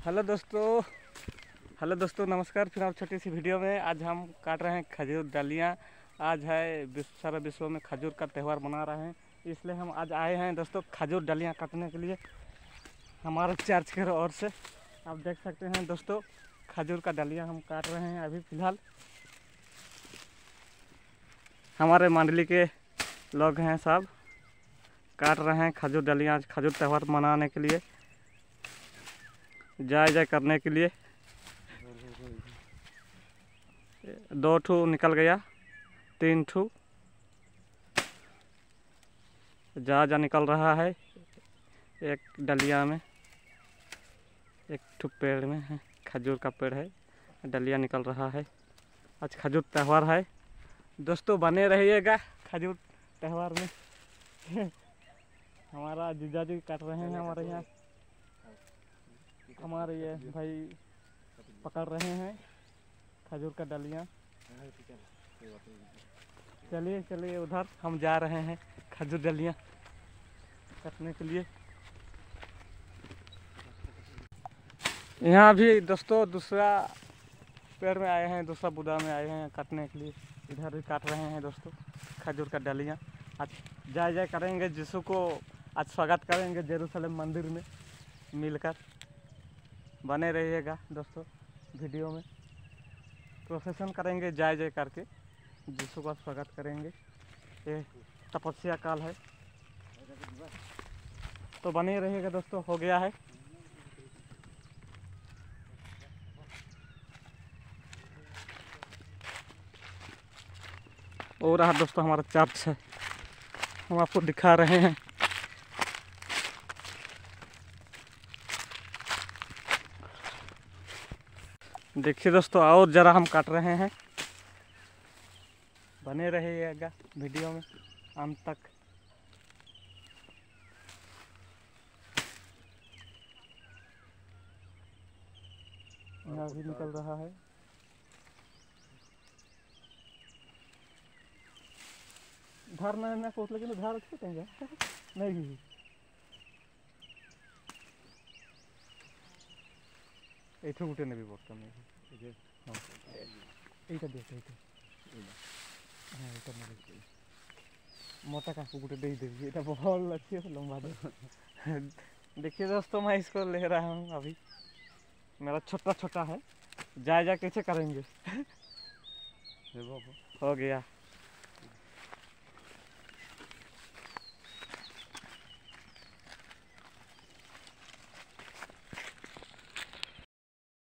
Hello दोस्तों नमस्कार। फिर आप छोटी सी वीडियो में आज हम काट रहे हैं खजूर डालियाँ। आज है सारा विश्व में खजूर का त्यौहार मना रहे हैं, इसलिए हम आज आए हैं दोस्तों खजूर डालियाँ काटने के लिए हमारे चर्च की ओर से। आप देख सकते हैं दोस्तों खजूर का डालियाँ हम काट रहे हैं। अभी फ़िलहाल हमारे मंडली के लोग हैं, सब काट रहे हैं खजूर डालियाँ आज खजूर त्यौहार मनाने के लिए, जय करने के लिए। 2 ठू निकल गया, 3 ठू जा निकल रहा है। एक डलिया में, एक ठू पेड़ में है, खजूर का पेड़ है, डलिया निकल रहा है। आज खजूर त्यौहार है दोस्तों, बने रहिएगा खजूर त्यौहार में। हमारा जीजा जी काट रहे हैं हमारे यहाँ, हमारे ये भाई पकड़ रहे हैं खजूर का डलियाँ। चलिए चलिए उधर हम जा रहे हैं खजूर डलियाँ काटने के लिए। यहाँ भी दोस्तों दूसरा पेड़ में आए हैं, दूसरा बुदा में आए हैं काटने के लिए। इधर भी काट रहे हैं दोस्तों खजूर का डलियाँ। आज जय करेंगे, यीशु को आज स्वागत करेंगे जेरूसलम मंदिर में मिलकर। बने रहिएगा दोस्तों वीडियो में, प्रोसेसन करेंगे जय करके, यीशु का स्वागत करेंगे। ये तपस्या काल है तो बने रहिएगा दोस्तों। हो गया है और रहा दोस्तों हमारा चर्च है, हम आपको दिखा रहे हैं। देखिए दोस्तों और ज़रा हम काट रहे हैं, बने रहिएगा वीडियो में अंत तक। यहाँ भी निकल रहा है। धार ना कोट लेकिन धार अच्छे कहेंगे नहीं এইটা উঠে নেবি বর্তমানে এই যে এইটা দেখ হ্যাঁ এটা নেবে मोटा काकू को दे देगी, ये बहुत अच्छी है लंबा दे। देखिए दोस्तों मैं इसको ले रहा हूँ अभी, मेरा छोटा छोटा है, जा कैसे करेंगे। हो गया।